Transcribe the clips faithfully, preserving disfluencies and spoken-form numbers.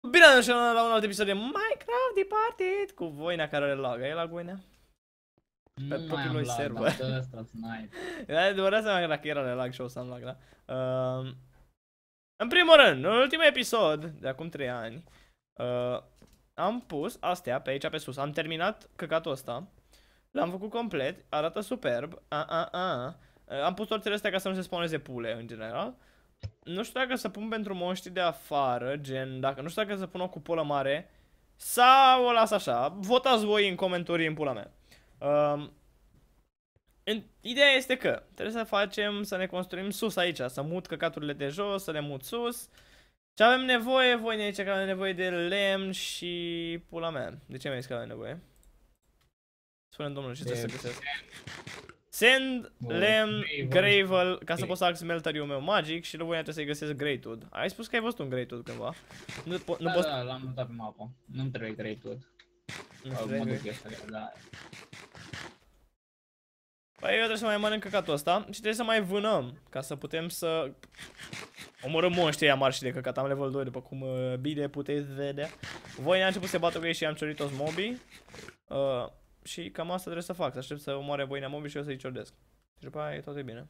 Bine am ajuns la un alt episod de Minecraft Departed cu Voina care are lag. E lag, Voina? Pe Nu mai propriul am lui lag, server. dar ăsta snipe. Da, doar seama că dacă era de lag și o să am lag, da? Uh, în primul rând, în ultimul episod, de acum trei ani, uh, am pus astea pe aici pe sus. Am terminat căcatul ăsta. L-am făcut complet, arată superb. A, a, a. Uh, am pus torțele astea ca să nu se spawneze pule, în general. Nu știu dacă să pun pentru monștri de afară, gen, dacă nu știu dacă să pun o cupolă mare sau o las așa. Votați voi în comentarii în pula mea. Um, în, ideea este că trebuie să facem, să ne construim sus aici, să mut căcaturile de jos, să le mut sus. Și avem nevoie, voi ne zice că avem nevoie de lemn și pula mea. De ce mi-ai zis că avem nevoie? Spune-mi, domnule, ce trebuie să găsesc? Sand, lemn, gravel, ca să pot să fac smelteriul meu magic și voi trebuie să-i găsesc greatwood. Ai spus că ai văzut un greatwood cândva? Nu, po nu da, poți... da, l-am notat pe mapă. Nu-mi trebuie greatwood. Nu Mă trebuie. duc eu să le da. Păi eu trebuie să mai mănânc căcatul ăsta și trebuie să mai vânăm, ca să putem să omorâm monștrii aia mari și de căcat. Am level doi, după cum uh, bine puteți vedea. Voi ne-a început să bată cu ei și am ciorit toți mobii. Uh, și cam asta trebuie să fac, să aștept să omoare voinea mobii și eu să-i ciordesc. Și după aia e tot e bine.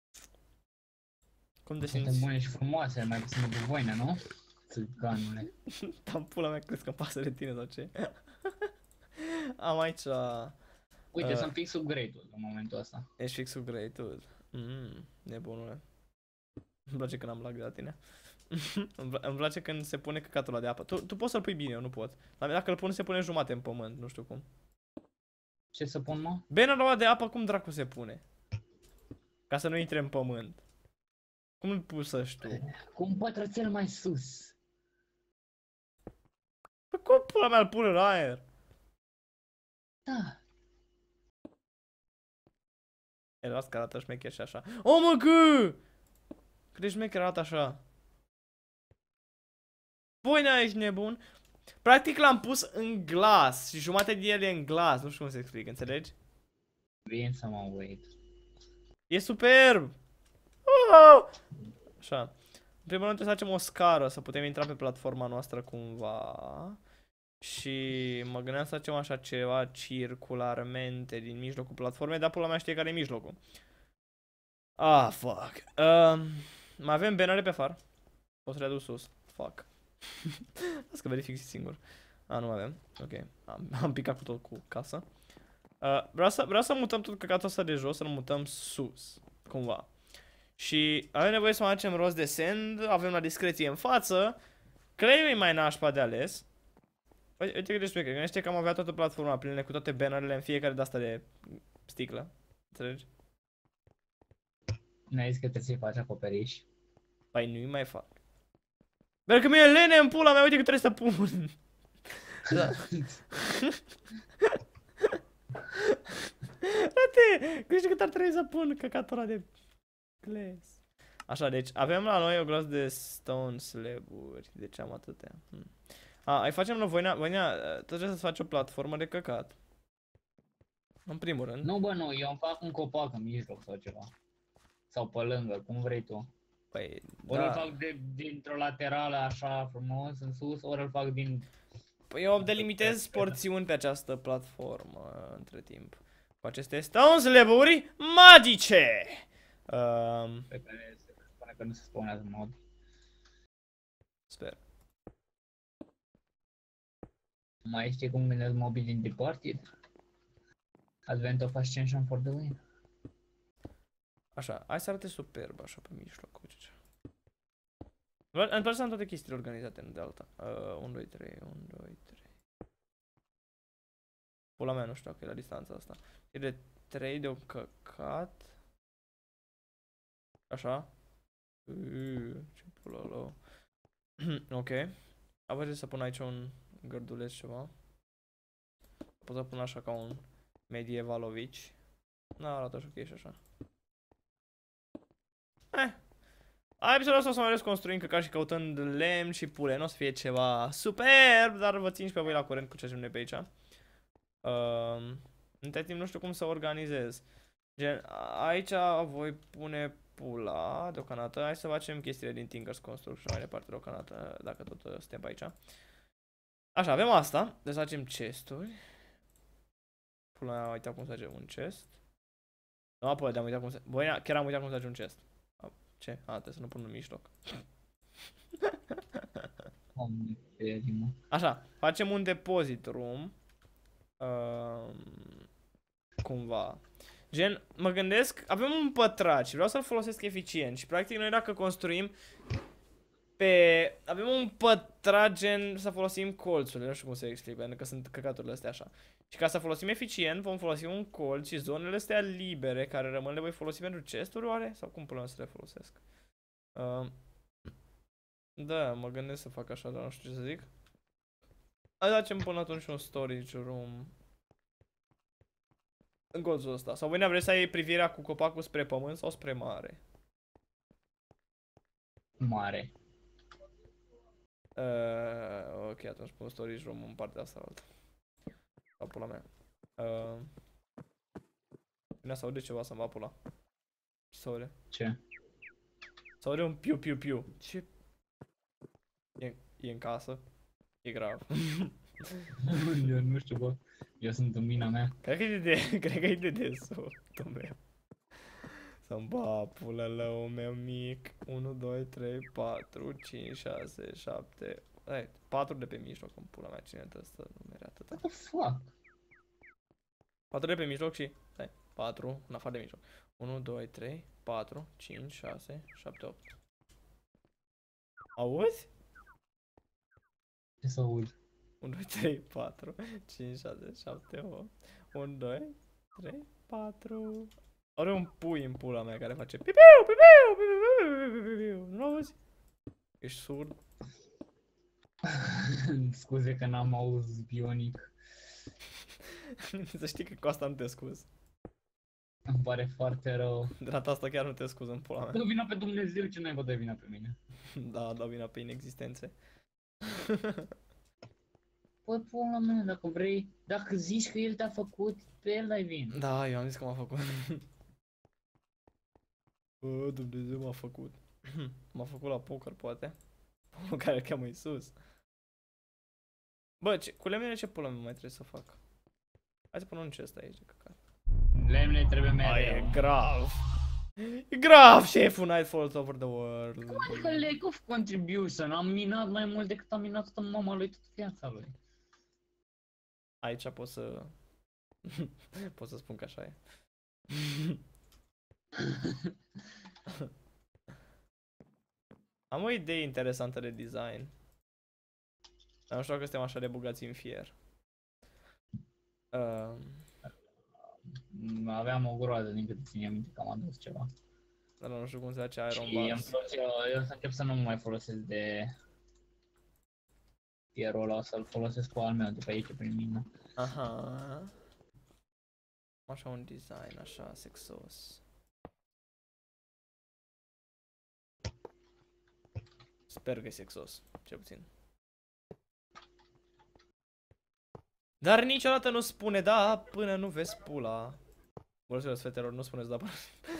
Cum te simți? Sunt bune și frumoase, mai puțin de voine, nu? Țiganule. Tam pula mea, crezi că pasă de tine sau ce? Am aici... Uite, Uh, sunt fix sub greatwood în momentul ăsta. Ești fix sub greatwood. Mmm, nebunule. Îmi place când am lag de la tine. Îmi place când se pune căcatul ăla de apă. Tu, tu poți să-l pui bine, eu nu pot. Dar dacă îl pun, se pune jumate în pământ, nu știu cum. Ce să pun, mă? Bannerul ăla de apă, cum dracu se pune? Ca să nu intre în pământ. Cum îl pui să știu? Cu un pătrățel mai sus. Păi cum pula mea îl pune în aer? Da. E, las că arată șmecher și așa. O, mă, gă! Cât de șmecher arată așa. Voi n-ai ești nebun? Practic l-am pus în glas și jumate din el e în glas. Nu știu cum se explic, înțelegi? Vin să mă uit. E superb! Oh! Așa. În primul rând trebuie să facem o scară, să putem intra pe platforma noastră cumva. Și mă gândeam să facem așa ceva circularmente din mijlocul platformei, dar pula mea știe care e mijlocul. Ah, fuck. Uh, mai avem bannere pe far. Poți să le aduc sus. Fuck. Las că verific singur. A, nu avem. Ok. Am, am picat cu tot cu casa. Uh, vreau, să, vreau să mutăm tot căcatul ăsta de jos, să-l mutăm sus. Cumva. Și avem nevoie să mai facem rost de sand. Avem la discreție în față. Clay-ul e mai nașpa de ales. Uite, uite cât de șmecher. Gândește că am avea toată platforma plină cu toate bannerele în fiecare de asta de sticlă. Înțelegi? Nu ai zis că trebuie să-i faci acoperiș? Păi nu-i mai fac. Dar că mi-e lene în pula mea, uite că trebuie să pun. Da. Frate, gândește cât ar trebui să pun căcatul ăla de glass. Așa, deci avem la noi o groază de stone slab-uri. Deci am atâtea. Hmm. A, ai facem la Voina, Voina, trebuie să-ți faci o platformă de căcat. În primul rând. Nu, bă, nu, eu îmi fac un copac în mijloc sau ceva. Sau pe lângă, cum vrei tu. Păi, Ori da. îl fac de, dintr-o laterală așa frumos în sus, ori îl fac din... Păi eu delimitez porțiuni pe această platformă între timp. Cu aceste stone slab-uri magice! Um, pe care se spune că nu se spawnează mod. sper. Mai știi cum gândesc mobii din Departed? Advent of Ascension for the win. Așa, hai să arate superb așa pe mijloc. Uite ce. Îmi place să am toate chestiile organizate în de alta. Uh, unu, doi, trei, unu, doi, trei. Pula mea, nu știu dacă e la distanța asta. E de trei de un căcat. Așa. Uuu, ce pula lău. Ok. Apoi să pun aici un gărduleț ceva. Pot să pun așa ca un medievalovici. Da, arată așa ok și așa. Eh. A, episodul ăsta o să mai reconstruim căcat și căutând lemn și pule. Nu o să fie ceva superb, dar vă țin și pe voi la curent cu ce ajungem de pe aici. Uh, între timp nu știu cum să organizez. Gen, aici voi pune pula deocamdată. Hai să facem chestiile din Tinker's Construct și mai departe deocamdată, dacă tot uh, suntem pe aici. Așa, avem asta. Deci să facem chesturi. Pula mea, am uitat cum să facem un chest. Nu, apoi, am uitat cum să... Băi, chiar am uitat cum să facem un chest. Ce? A, trebuie să nu pun în mijloc. Așa, facem un deposit room. Uh, cumva. Gen, mă gândesc, avem un pătrat și vreau să-l folosesc eficient și practic noi dacă construim pe... Avem un pătrat gen să folosim colțurile, nu știu cum să explic, pentru că sunt căcaturile astea așa. Și ca să folosim eficient vom folosi un colț și zonele astea libere care rămân le voi folosi pentru chesturi oare? Sau cum până să le folosesc? Uh, da, mă gândesc să fac așa, dar nu știu ce să zic. Hai să facem până atunci un storage room în colțul ăsta. Sau voi vreți să ai privirea cu copacul spre pământ sau spre mare? Mare. Uh, ok, atunci pun storage room în partea asta altă. La pula mea. Uh, Bine, să aude ceva să-mi va pula. Ce să aude? Ce? Să aude un piu piu piu. Ce? E, e în casă? E grav. Eu nu știu, bă. Eu sunt în mina mea. Cred că e de, cred că e de desul meu. Să-mi ba pula lău meu mic. unu, doi, trei, patru, cinci, șase, șapte. Hai, patru de pe mijloc în pula mea, cine trebuie să numere atâta. What the fuck? patru de pe mijloc și, stai, patru în afară de mijloc. unu, doi, trei, patru, cinci, șase, șapte, opt. Auzi? Ce să aud? unu, doi, trei, patru, cinci, șase, șapte, opt. unu, doi, trei, patru. Are un pui în pula mea care face pipiu, pipiu, pipiu, pipiu, pipiu. Nu auzi? Ești surd? Scuze că n-am auzit bionic. Să știi că cu asta nu te scuz. Îmi pare foarte rău. De data asta chiar nu te scuz în pula mea. Dă vina pe Dumnezeu, ce n-ai dă vina pe mine. Da, dau vina pe inexistențe. Păi, pula mea, dacă vrei, dacă zici că el te-a făcut, pe el dai vin. Da, eu am zis că m-a făcut. Bă, Dumnezeu m-a făcut. M-a făcut la poker, poate. Pomul care îl cheamă Iisus. Bă, ce, cu lemnele ce pula mea mai trebuie să fac? Hai să pun un chest aici, de căcat. Lemne trebuie mereu. Ai, e grav. E grav, șeful Night Falls Over the World. Cum adică lack of contribution? Am minat mai mult decât am minat toată mama lui, toată viața lui. Aici pot să... pot să spun că așa e. Am o idee interesantă de design. Dar nu știu dacă suntem așa de bogați în fier. Uh... Aveam o groază din câte țin minte că am adus ceva. Dar nu știu cum se face Iron Și Bars. eu, eu să încep să nu mă mai folosesc de fierul ăla, să-l folosesc cu al meu de pe aici, prin mine. Aha. Așa un design, așa, sexos. Sper că e sexos, cel puțin. Dar niciodată nu spune da până nu vezi pula. Mulțumesc, fetelor, nu spuneți da până...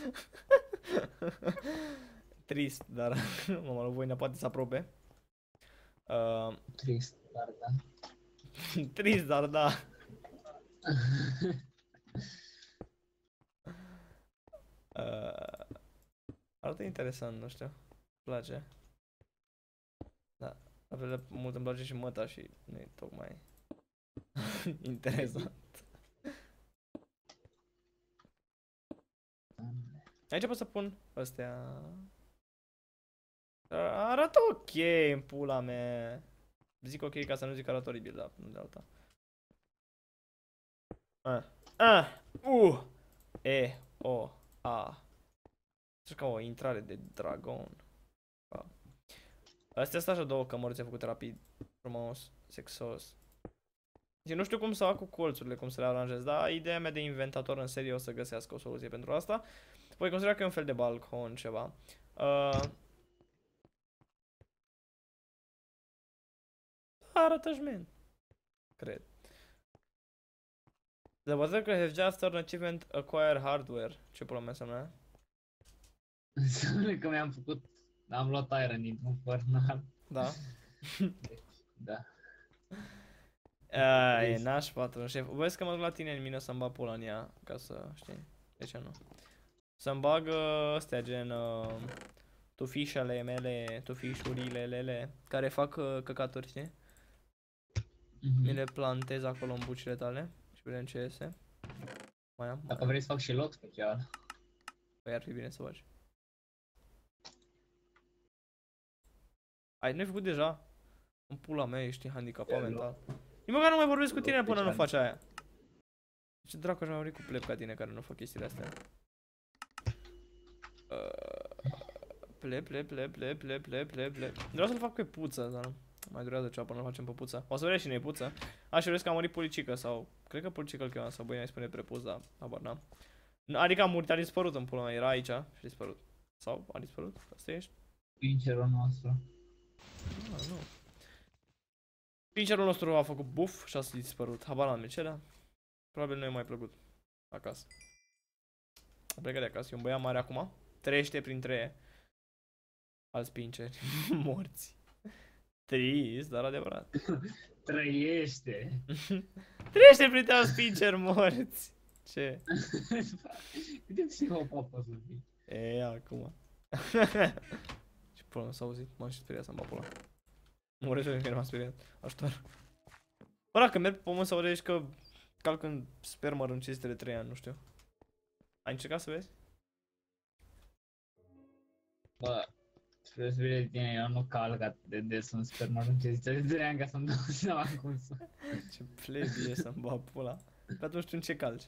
Trist, dar mama lui Voina poate să aprobe. Uh... Trist, dar da. Trist, dar da. uh... Arată interesant, nu știu. Îmi place. Da, la fel de mult îmi place și măta și nu e tocmai interesant. Aici pot să pun astea. Arată ok în pula mea. Zic ok ca să nu zic că arată oribil, dar nu de alta. A, A, U, E, O, A. Știu ca o intrare de dragon. A. Astea sunt așa două cămăruțe făcute rapid, frumos, sexos. Și nu știu cum să fac cu colțurile, cum să le aranjez, dar ideea mea de inventator în serie o să găsească o soluție pentru asta. Voi considera că e un fel de balcon, ceva. Uh... Arată șmen. Cred. The worker has just earned achievement acquire hardware. Ce pula mea înseamnă? Înseamnă că mi-am făcut, am luat iron dintr-un fărnal. Da. Deci, da. A, e naș, patron șef. Vezi că mă duc la tine în mine să-mi bag pula în ea, ca să știi. De ce nu? Să-mi bag uh, astea gen uh, tufișele mele, tufișurile lele, care fac uh, căcaturi, știi? Mhm. Mi le plantez acolo în bucile tale și vedem ce iese. Mai am, mai Dacă am. vrei să fac și loc special. Păi ar fi bine să faci. Ai, nu ai făcut deja? În pula mea ești handicapat E, mental. Nici măcar nu mai vorbesc cu loc tine până nu special. faci aia. Ce dracu aș mai vorbi cu pleb ca tine care nu fac chestiile astea? Uh, pleb, pleb, pleb, pleb, pleb, pleb, pleb, pleb. Vreau să-l fac pe puță, dar nu. Mai durează ceva până îl facem pe puță. O să vedem și noi puță. Aș vrea că a murit Pulicică sau... Cred că Pulicică îl chema sau băi mai spune prepus, dar habar n-am. Adică a murit, a dispărut în pula mea, era aici și a dispărut. Sau a dispărut? Asta ești? Pincerul nostru. Ah, nu. Pincerul nostru a făcut buff și a dispărut. Habar n-am de ce, dar probabil nu i-a mai plăcut acasă. A plecat de acasă, e un băiat mare acum. Trăiește printre alți pinceri morți. Trist, dar adevărat. Trăiește. Trăiește printre alți pinceri morți. Ce? Cât de psihopat poți să fii? E, acum. Ce pula, s-a auzit? M-am și speriat să-mi bag pula. Mă urez pentru că m-am speriat. Ajutor. Bă, dacă merg pe pământ să urezi că calc în spermă rânciste de trei ani, nu știu. Ai încercat să vezi? Bă, spre deosebire de tine, eu nu calc atât de des în spermă rânceziță de trei ani ca să-mi dau seama cum să... Ce plebie să-mi bag pula. Pe atunci tu în ce calci?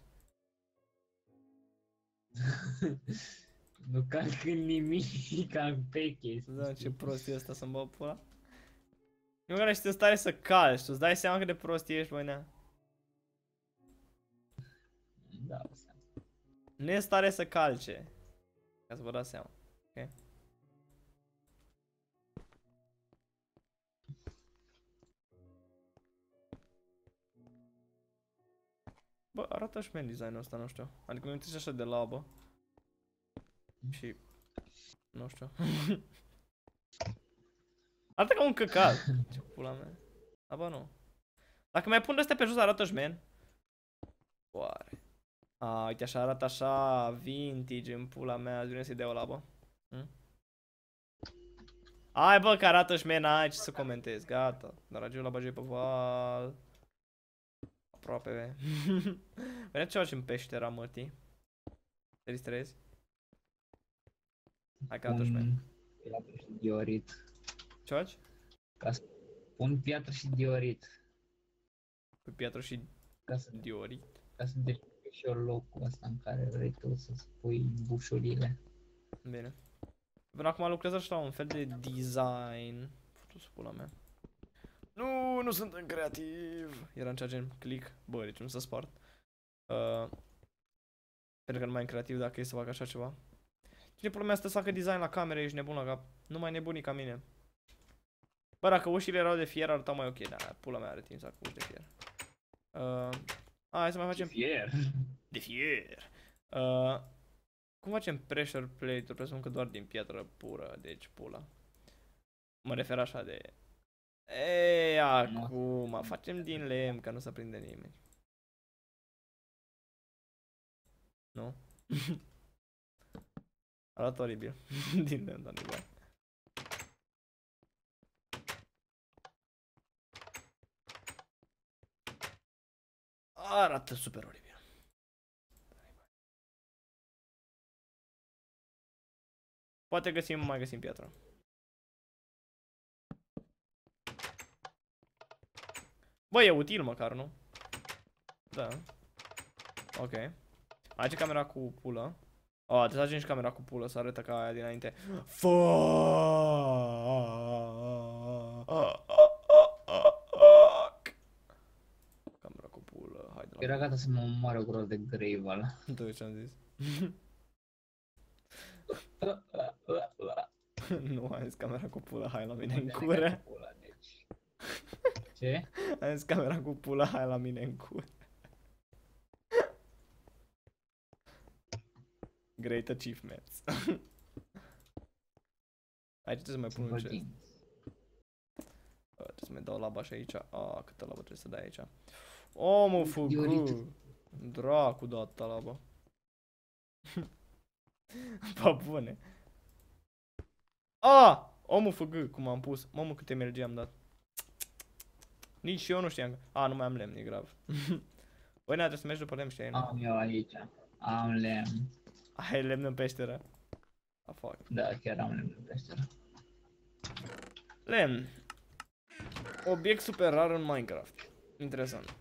Nu calc în nimic, calc pe chestii. Da, ce prost e ăsta să-mi bag pula. Nu care ești în stare să calci, tu-ți dai seama cât de prost ești, băi, nea. Da, o seama. Nu e în stare să calce. Ca să vă dați seama. Ok? Bă, arată și man design-ul ăsta, nu știu. Adică mi-am trece așa de labă. Și... Nu știu. Arată ca un căcat. Ce pula mea. Aba nu. Dacă mai pun de-astea pe jos, arată șmen. Oare. A, uite așa arată așa, vintage în pula mea, azi vine să-i dea o labă. Hm? Hai bă, că arată șmen, ai ce să comentez, gata. Dragul la băgei pe val. Aproape. Vedem ce facem în peștera, mătii. Te distrezi? Hai că arată șmen. Pun piatră și diorit. Ce faci? Ca să pun piatră și diorit. Cu piatră și Ca să, diorit. ca să descoperi și eu locul ăsta în care vrei tu să-ți pui bușurile. Bine. Până acum lucrez așa la un fel de design. Futu-ți pula mea. Nu, nu sunt în creativ. Era în cea gen click. Bă, deci nu să spart. Uh, pentru că nu mai în creativ dacă e să fac așa ceva. Cine pula mea stă să facă design la camere, ești nebun la cap. Nu mai nebunii ca mine. Bă, dacă ușile erau de fier, arătau mai ok. Da, pula mea are timp să fac uși de fier. Uh, a, hai să mai facem... Fier. De fier. Uh, cum facem pressure plate-uri? Presupun că doar din piatră pură, deci pula. Mă refer așa de... Ei, acum, facem din lemn, ca nu se prinde nimeni. Nu? Arată oribil. Din lemn, dar nu bani. Arată super oribil. Poate găsim, mai găsim piatră. Bă, e util măcar, nu? Da. Ok. Aici camera cu pulă. Oh, trebuie să agem și camera cu pulă, să arătă ca aia dinainte. Fuck! Camera cu pulă, hai de la... Era gata să mă omoară gros de grave ăla. Tu ce-am zis? Nu, am zis camera cu pulă, hai la mine în cură. Ce? Am zis camera cu pulă, hai la mine în cură. Great achievements. Aici trebuie să mai pun un Simple chest. thing. Uh, trebuie să mai dau laba și aici. Ah, câtă labă trebuie să dai aici. Omul făcut. Dracu de atâta labă. Pa bune. Ah! Omul făgă, cum am pus. Mamă, câte mergi am dat. Nici eu nu știam. A, nu mai am lemn, e grav. Băi, n-a, trebuie să mergi după lemn, știi? Am eu aici. Am lemn. Ai lemn în peșteră. A, fac. Da, chiar am lemn în peșteră. Lemn. Obiect super rar în Minecraft. Interesant.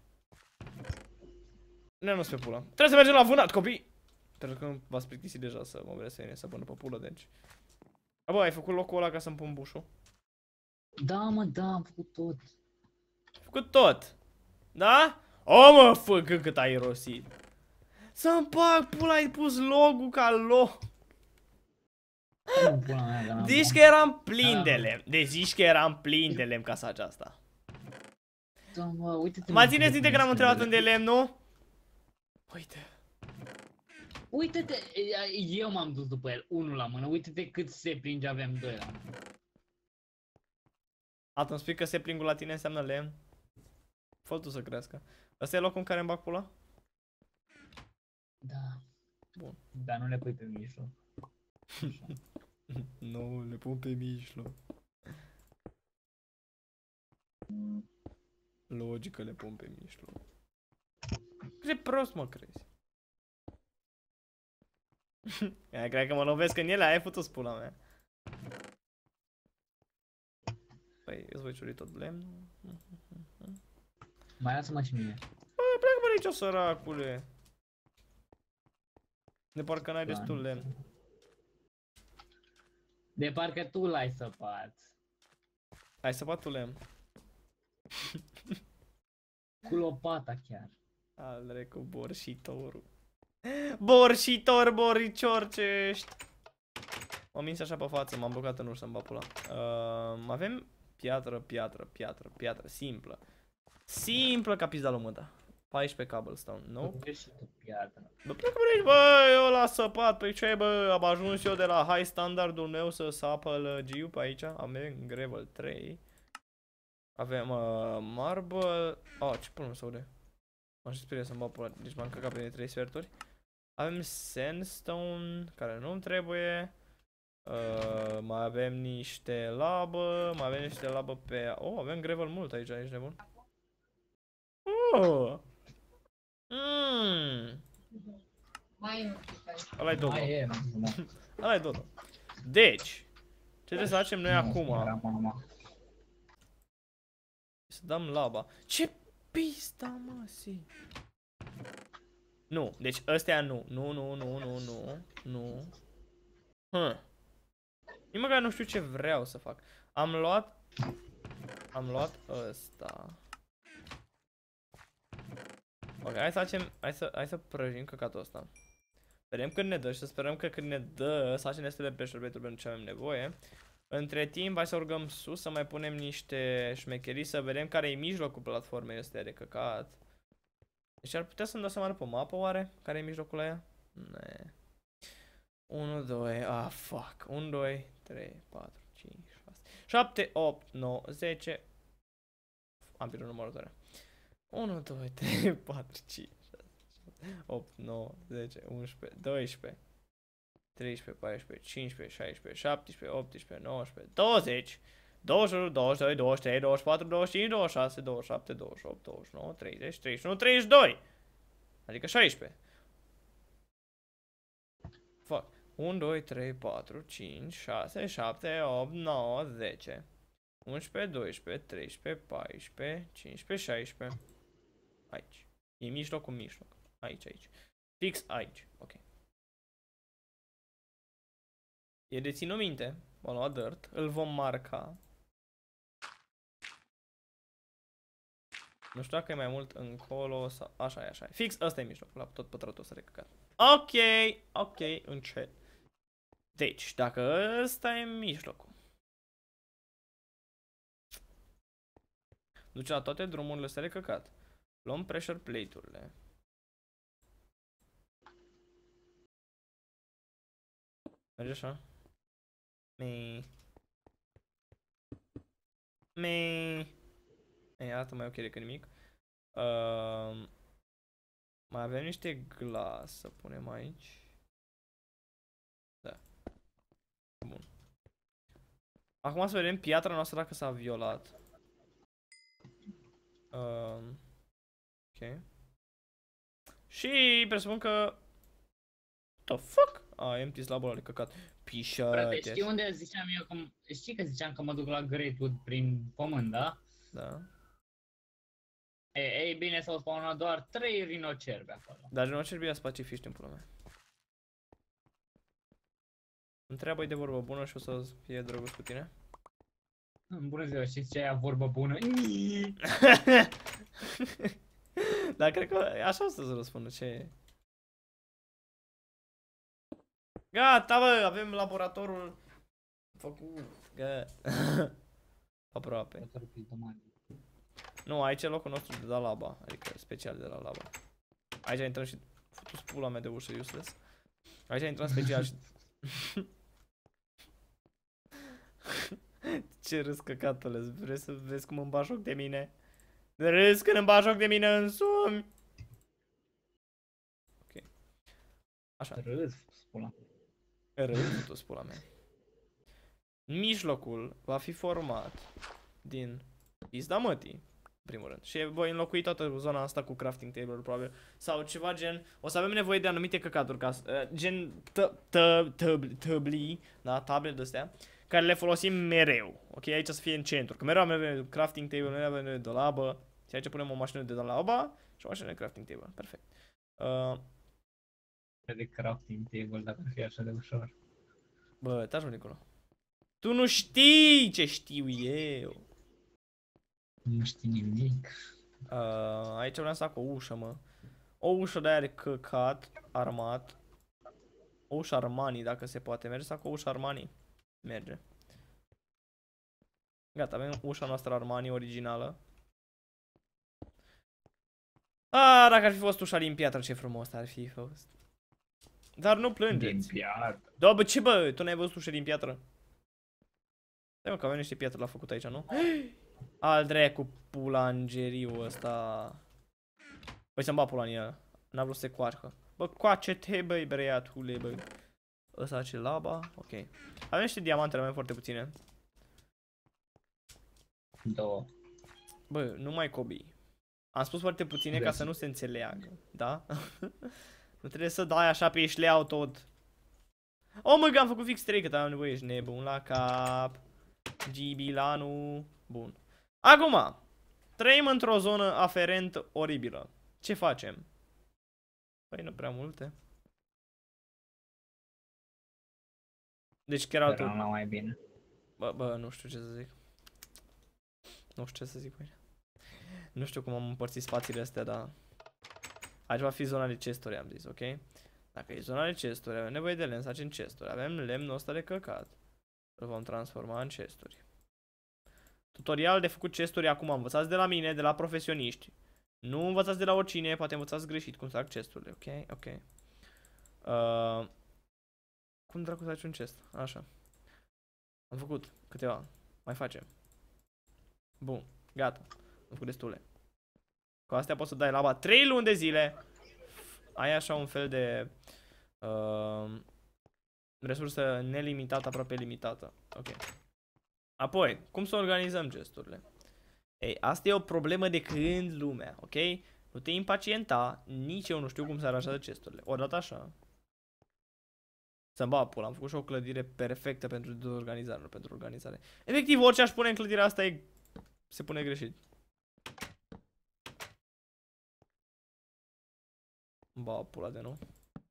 Ne nu pe pula. Trebuie să mergem la vânat, copii! Pentru că v-ați plictisit deja să mă vreți să iene să pună pe pulă, deci. A, bă, ai făcut locul ăla ca să-mi pun bușul? Da, mă, da, am făcut tot. Ai făcut tot. Da? O, mă, făcă cât ai irosit. Să-mi bag pula, ai pus logul ca loc. Cum pula mea, că n-am Zici bani? că eram plin de lemn. Deci zici că eram plin de lemn casa aceasta. Da, mă, uite-te. Mă țineți minte că n-am întrebat unde e lemn, nu? Uite. Uite-te, eu m-am dus după el, unul la mână, uite-te cât se pringe, avem doi la mână. Atunci spui că seplingul la tine înseamnă lemn? Fă tu să crească. Ăsta e locul în care îmi bag pula? Da. Bun. Dar nu le pui pe mijloc. Nu, le pun pe mijloc. Logică le pun pe mijloc. Ce prost mă crezi? Ia, cred că mă lovesc în ele, ai făcut spula mea. Păi, îți voi ciuri tot lemn. Mai lasă-mă și mine. Bă, pleacă pe aici, săracule. De parcă n-ai destul lemn. De parcă tu l-ai săpat. Ai săpat tu lemn. Cu lopata chiar. Al cu borșitorul. Borșitor, boricior, ce ești? Mă minți așa pe față, m-am blocat în urmă să-mi bag pula. Uh, avem piatră, piatră, piatră, piatră, simplă. Simplă ca pizda lui măta. paisprezece cobblestone, nu? Făcut și tu piatră. Bă, plecă pe aici, bă, eu l-am săpat, pe ce, bă, am ajuns eu de la high standardul meu să sapă lăgiu pe aici. Avem gravel trei. Avem uh, marble. Oh, ce până să aude? M-am și speriat să-mi bag pula, deci m-am căcat pe trei sferturi. Avem sandstone, care nu-mi trebuie. Uh, mai avem niște labă, mai avem niște labă pe... Oh, avem gravel mult aici, ești nebun? Oh! Mmm! Mai e un pic aici. Ăla-i Dodo. Mai e, mă. Ăla-i Dodo. Deci, ce trebuie să facem noi Nu, acum? era mama. Să dăm laba. Ce pista, mă, si? Nu, deci ăstea nu. Nu, nu, nu, nu, nu, nu. Hm. Nici măcar nu știu ce vreau să fac. Am luat... Am luat ăsta. Ok, hai să facem... Hai să, hai să prăjim căcatul ăsta. Vedem când ne dă și să sperăm că când ne dă să facem destul de pressure plate-uri pentru ce avem nevoie. Între timp, hai să urcăm sus, să mai punem niște șmecherii, să vedem care e mijlocul platformei ăstea de căcat. Deci ar putea să-mi dau seama pe mapă, oare? Care e mijlocul la ea? Ne. unu, doi, ah, fuck. unu, doi, trei, patru, cinci, șase, șapte, opt, nouă, zece. Am pierdut numărătoarea. unu, doi, trei, patru, cinci, șase, șapte, opt, nouă, zece, unsprezece, doisprezece, treisprezece, paisprezece, cincisprezece, șaisprezece, șaptesprezece, optsprezece, nouăsprezece, douăzeci, douăzeci și unu, douăzeci și doi, douăzeci și trei, douăzeci și patru, douăzeci și cinci, douăzeci și șase, douăzeci și șapte, douăzeci și opt, douăzeci și nouă, treizeci, treizeci și unu, treizeci și doi. Adică șaisprezece. Fuck. unu, doi, trei, patru, cinci, șase, șapte, opt, nouă, zece, unsprezece, doisprezece, treisprezece, paisprezece, cincisprezece, șaisprezece. Aici. E mijlocul mijloc. Aici, aici. Fix aici. Ok. E de ținut minte. Vom lua dirt. Îl vom marca. Nu știu dacă e mai mult încolo sau... Așa e, așa e. Fix ăsta e mijlocul. La tot pătratul ăsta de căcat. Ok. Ok. Încet. Deci, dacă ăsta e mijlocul. Duce la toate drumurile astea de căcat. Luăm pressure plate-urile. Merge așa? Mii. Me. Ei, arată mai ok decât nimic. Uh, mai avem niște glas să punem aici. Da. Bun. Acum să vedem piatra noastră dacă s-a violat. Uh, ok. Și presupun că... The fuck? A, empty slabul ăla de căcat. Pișă. Frate, știi unde ziceam eu că... Știi că ziceam că mă duc la Greatwood prin pământ, da? Da. Ei, ei bine, s-au spawnat doar trei rinocerbi acolo. Dar rinocerbii ia pacifiști în pula mea. Întreabă-i de vorbă bună și o să fie drăguț cu tine. Bună ziua, știți ce aia vorbă bună? Dar cred că așa o să-ți răspundă, ce e? Gata, bă, avem laboratorul făcut, gata. Aproape. Nu, aici e locul nostru de la laba, adică special de la laba. Aici intrăm și... Futu-ți pula mea de ușă, useless. Aici intrăm special și... Ce râs, căcatule, vrei să vezi cum îmi bagi joc de mine? Râs când îmi bagi joc de mine însumi. Ok. Așa. Râs, spula. Râs, tu spula mea. Mijlocul va fi format din pizda mătii, în primul rând. Și voi înlocui toată zona asta cu crafting table probabil. Sau ceva gen, o să avem nevoie de anumite căcaturi, ca, uh, gen tăblii, da, table de-astea, care le folosim mereu. Ok, aici să fie în centru, că mereu avem nevoie de crafting table, mereu avem nevoie de dolabă. Și aici punem o mașină de dolabă și o mașină de crafting table, perfect. Uh, de crafting table, dacă ar fi așa de ușor. Bă, taci mă, Nicolo. Tu nu știi ce știu eu. Nu știi nimic. Uh, aici vreau să fac o ușă, mă. O ușă de aia de căcat, armat. O ușă Armani, dacă se poate. Merge să fac o ușă Armani? Merge. Gata, avem ușa noastră Armani originală. Ah, dacă ar fi fost ușa din piatră, ce frumos ar fi fost. Dar nu plângeți. Din piatră. Da, bă, ce bă? Tu n-ai văzut ușă din piatră? Stai mă, că avem niște piatră la făcut aici, nu? Al dracu, pulangeriul ăsta. Păi să-mi bat pula în el. N-a vrut să se coarcă. Bă, coace-te, băi, băiatule, bă. Ăsta ce laba? Ok. Avem niște diamante, avem foarte puține. Două. Bă, nu mai cobi. Am spus foarte puține ca să nu se înțeleagă, da? Nu trebuie să dai așa pe șleau tot. Oh, mă, că am făcut fix trei, cât am nevoie, ești nebun la cap. Gibilanu. Bun. Acum, trăim într-o zonă aferent oribilă. Ce facem? Păi nu prea multe. Deci chiar altul. Era mai bine. Bă, bă, nu știu ce să zic. Nu știu ce să zic, băi. Nu știu cum am împărțit spațiile astea, dar... Aici va fi zona de chesturi, am zis, ok? Dacă e zona de chesturi, avem nevoie de lemn, să facem chesturi. Avem lemnul ăsta de căcat. Îl vom transforma în chesturi. Tutorial de făcut chesturi acum. Învățați de la mine, de la profesioniști. Nu învățați de la oricine, poate învățați greșit cum să fac chesturile, ok? Ok. Uh, cum dracu să faci un chest? Așa. Am făcut câteva. Mai facem. Bun. Gata. Am făcut destule. Cu astea poți să dai laba trei luni de zile. Ai așa un fel de uh, resursă nelimitată, aproape limitată. Ok. Apoi, cum să organizăm gesturile? Ei, asta e o problemă de când lumea, ok? Nu te impacienta, nici eu nu știu cum se aranjează gesturile. Odată așa. Să-mi bag pula, am făcut și o clădire perfectă pentru dezorganizare, nu pentru organizare. Efectiv, orice aș pune în clădirea asta e... se pune greșit. Ba, pula de nou.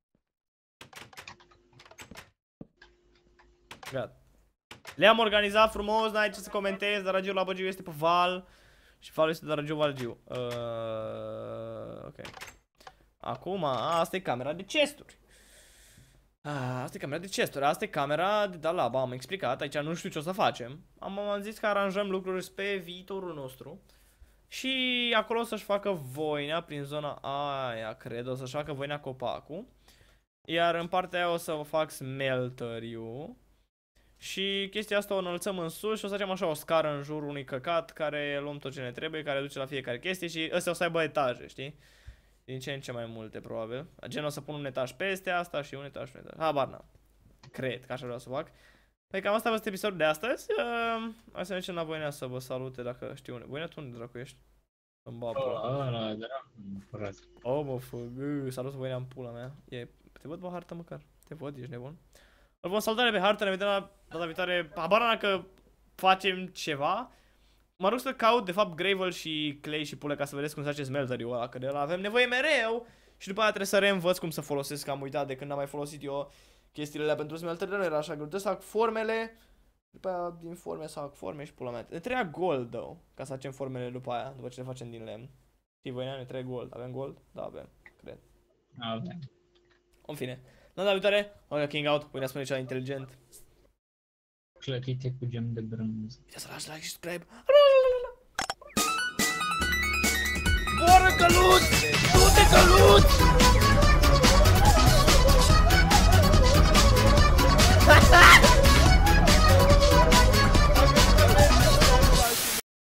Gata. Le-am organizat frumos, n-ai ce să comentezi, dar Ragiu la Băgiu este pe Val. Și Valul este de Ragiu Valgiu. Uh, ok. Acum, asta e camera de chesturi. Ah, asta e camera de chesturi, asta e camera de da laba, am explicat, aici nu știu ce o să facem. Am, am zis că aranjăm lucruri spre viitorul nostru. Și acolo o să-și facă voina prin zona aia, cred, o să-și facă voina copacul. Iar în partea aia o să o fac smelteriu. Și chestia asta o înălțăm în sus și o să facem așa o scară în jur unui căcat care luăm tot ce ne trebuie, care duce la fiecare chestie și ăstea o să aibă etaje, știi? Din ce în ce mai multe, probabil. Gen o să pun un etaj peste asta și un etaj peste asta. Habar n-am. Cred că așa vreau să fac. Păi cam asta a fost episodul de astăzi. Uh, hai să mergem la Voinea să vă salute dacă știu unde. Voinea, tu unde dracu ești? Îmi bag pula. Ăla, dracu, Oh, mă, fă, salut Voinea în pula mea. E, te văd pe hartă măcar. Te văd, ești nebun. Îl vom salutare pe hartă, ne vedem la data viitoare. Habar n-am că facem ceva. Mă rog să caut, de fapt, gravel și clay și pule ca să vedeți cum se face smelteriul ăla, că de ăla avem nevoie mereu. Și după aia trebuie să reînvăț cum să folosesc, că am uitat de când am mai folosit eu chestiile alea pentru smelterile, nu era așa greu. Trebuie să fac formele, după aia din forme să fac forme și pula mea. Ne trebuia gold, though, ca să facem formele după aia, după ce le facem din lemn. Știi, Voinea, ne trebuie gold. Avem gold? Da, avem, cred. Avem. În fine. La data viitoare, Olga King out, Voinea spune ceva inteligent. Clătite cu gem de bronz. Uite să lași like și subscribe. Boră căluț!